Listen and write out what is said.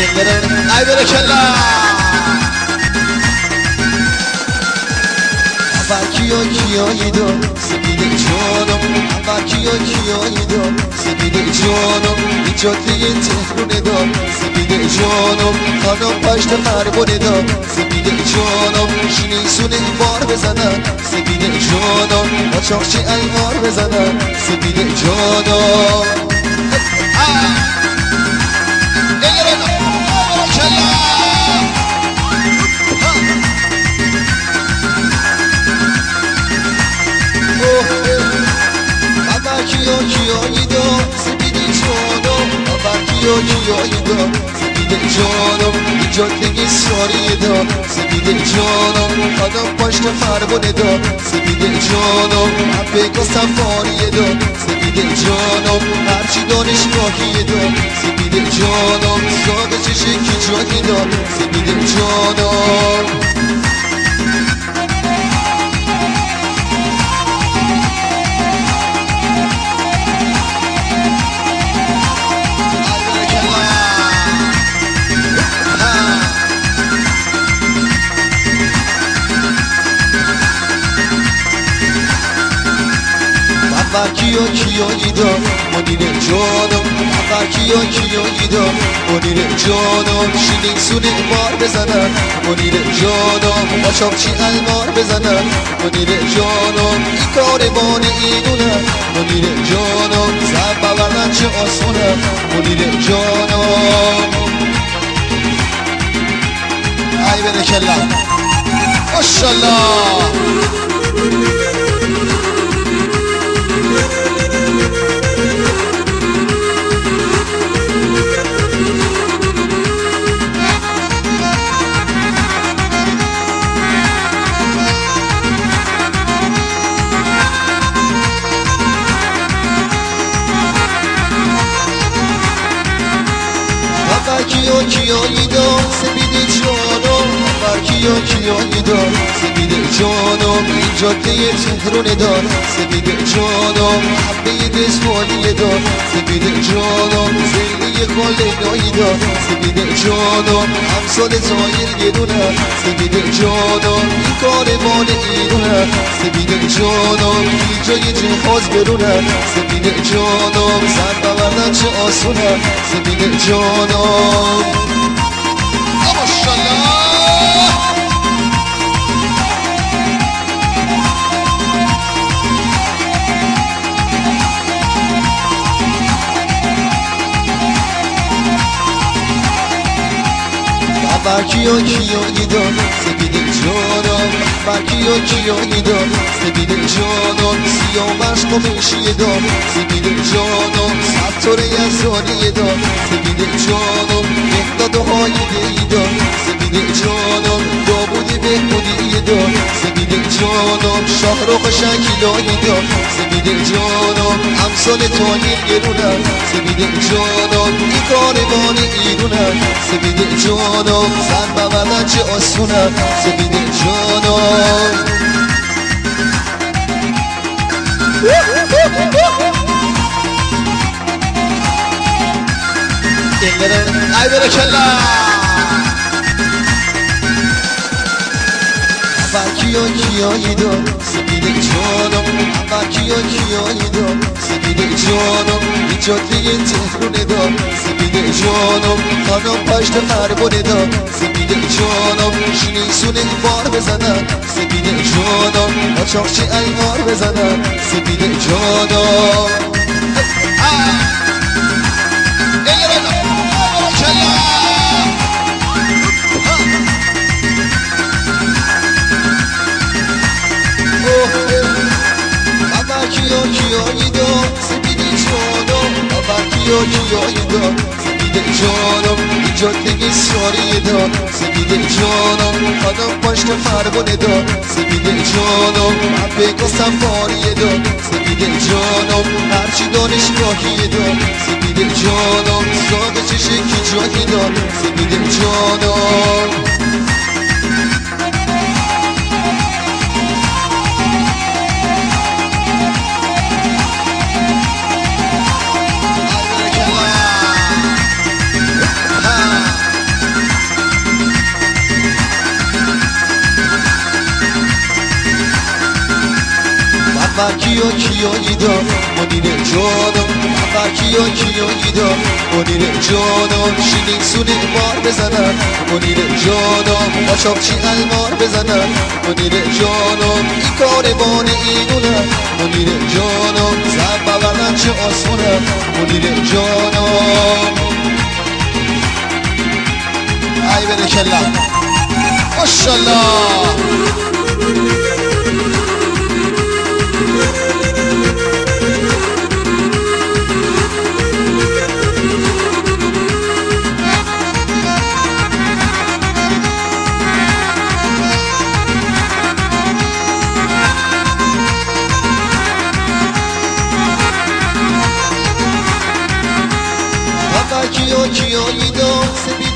ای بره کلا کیا کیایی دار سپید جانم کیا کیایی دار سپید جانم این جاده تهرونه دار سپید جانم خانم پشت فربونه دار سپید جانم شینی سونه بار بزنن سپید جانم با چاقچی ایمار بزنن سپید جانم کیا کیایی دار سپید جانم کیا کیایی دار سپید جانم این جاده ساری دار سپید جانم آدم پشت فربونه دار سپید جانم بگو سفاری دار سپید جانم هرچی دانشگاهی دار سپید جانم ساق چشی کی جایی دار سپید جانم کیا کیایی دار منیر جانم کیا کیایی دار منیر جانم شیلینگ سونه مار بزنن منیر جانم با چاقچی المار بزنن منیر جانم این کاروان ایدونم منیر جانم زب ببرن چه آسونم منیر جانم ای بره کلا ماشالله کیا کیایی دار سپید جانم کیا کیایی دار سپید جانم این جاده تهرونه دار سپید جانم حبه رزوانی دار سپید جانم زلی خالنایی دار سپید جانم همسال زایر یه دونه سپید جانم این کاروان ایرونه سپید جانم این جای جهاز برونه سپید جانم زن ببردن چه آسونه سپید جانم کیا کیایی دار سپید جانم کیا کیایی دار سپید جانم سیامش قمیشی دار سپید جانم ستاره یزدانی دار سپید جانم مهدادهای دیی دار سپید جانم داوود بهبودی دار سپید جانم شاهرخ شکیلایی دار سپید جانم امثال تاهیر گرونم سپید جانم این کاروان ایرونم سپید جانم زن ببردن چه آسونم سپید جانم ای بره کلا کیا کیایی دار سپید جانم کیا کیایی دار سپید جانم این جاده تهرونه دار سپید جانم خانم پشت فربونه دار سپید جانم شینی سونه بار بزنن سپید جانم با چاقچی ایمار بزنن سپید جانم کیا کیایی دار سپید جانم کیا کیایی دار سپید جانم این جاده ساری دار سپید جانم آدم پشت فربونه دار سپید جانم بگو سفاری دار سپید جانم هرچی دانشگاهی دار سپید جانم ساق چشی کی جایی دار سپید جانم کیو کیایی دا منیر جانم کیو کیایی دا منیر جانم شیلین سونه مار بزنن منیر جانم با چاپچی المار بزنن منیر جانم ای کاروان اینونه منیر جانم زب ببرن چه آسونه منیر جانم ای بده کلم ماشالله کیو کیایی دا سپید